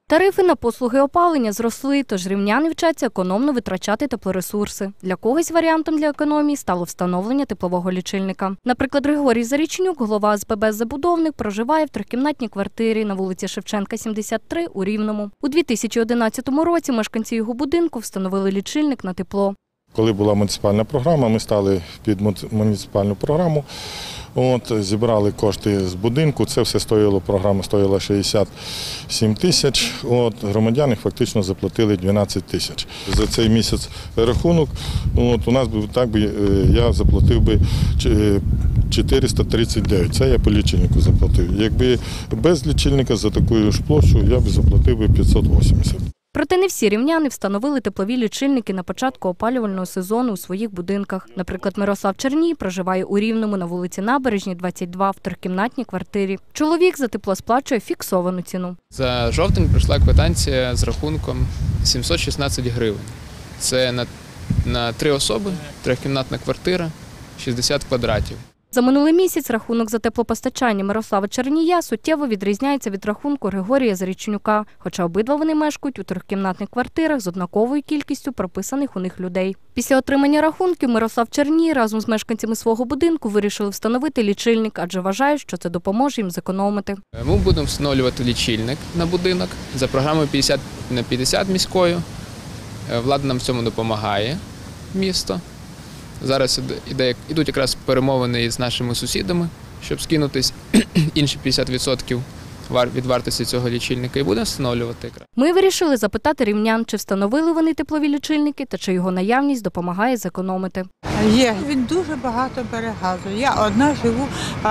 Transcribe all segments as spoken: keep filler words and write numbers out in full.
Тарифи на послуги опалення зросли, тож рівняни вчаться економно витрачати теплоресурси. Для когось варіантом для економії стало встановлення теплового лічильника. Наприклад, Григорій Зарічнюк, голова ОСББ «Забудовник», проживає в трьохкімнатній квартирі на вулиці Шевченка, сімдесят три у Рівному. У дві тисячі одинадцятому році мешканці його будинку встановили лічильник на тепло. Коли була муніципальна програма, ми стали під муніципальну програму. От, зібрали кошти з будинку, це все стоїло, програма стоїла шістдесят сім тисяч, от, громадяни фактично заплатили дванадцять тисяч. За цей місяць рахунок, от, у нас би, так би, я заплатив би чотириста тридцять дев'ять, це я по лічильнику заплатив. Якби без лічильника за таку ж площу я б заплатив би п'ятсот вісімдесят. Проте не всі рівняни встановили теплові лічильники на початку опалювального сезону у своїх будинках. Наприклад, Мирослав Черній проживає у Рівному на вулиці Набережній, двадцять два, в трьохкімнатній квартирі. Чоловік за тепло сплачує фіксовану ціну. За жовтень прийшла квитанція з рахунком сімсот шістнадцять гривень. Це на, на три особи, трьохкімнатна квартира, шістдесят квадратів. За минулий місяць рахунок за теплопостачання Мирослава Чернія суттєво відрізняється від рахунку Григорія Зарічнюка, хоча обидва вони мешкають у трьохкімнатних квартирах з однаковою кількістю прописаних у них людей. Після отримання рахунків Мирослав Черній разом з мешканцями свого будинку вирішили встановити лічильник, адже вважають, що це допоможе їм зекономити. Ми будемо встановлювати лічильник на будинок за програмою п'ятдесят на п'ятдесят міською. Влада нам в цьому допомагає, місто. Зараз йдуть якраз перемовини із нашими сусідами, щоб скинутись інші п'ятдесят відсотків від вартості цього лічильника і будемо встановлювати. Ми вирішили запитати рівнян, чи встановили вони теплові лічильники та чи його наявність допомагає зекономити. Є, він дуже багато бере газу. Я одна живу,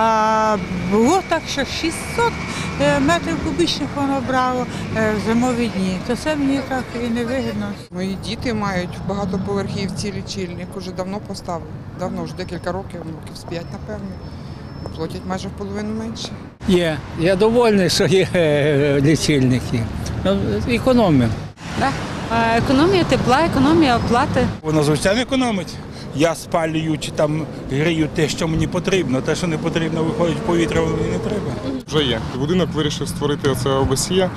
а було так, що шістсот метрів кубічних воно брало в зимові дні. То це мені так і не вигідно. Мої діти мають в багатоповерхівці лічильник, вже давно поставили. Давно, вже декілька років, років з п'ять, напевно. Платять майже в половину менше. Є. Я довольний, що є лічильники. Економимо. Так. Економія тепла, економія оплати. Воно звичайно економить. Я спалюю чи там грію те, що мені потрібно. Те, що не потрібно, виходить в повітря, воно мені не треба. Вже є. Будинок вирішив створити оце ОБСЄ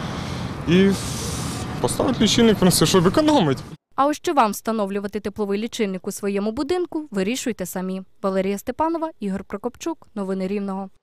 і поставити лічильник, щоб економити. А ось чи вам встановлювати тепловий лічильник у своєму будинку, вирішуйте самі. Валерія Степанова, Ігор Прокопчук. Новини Рівного.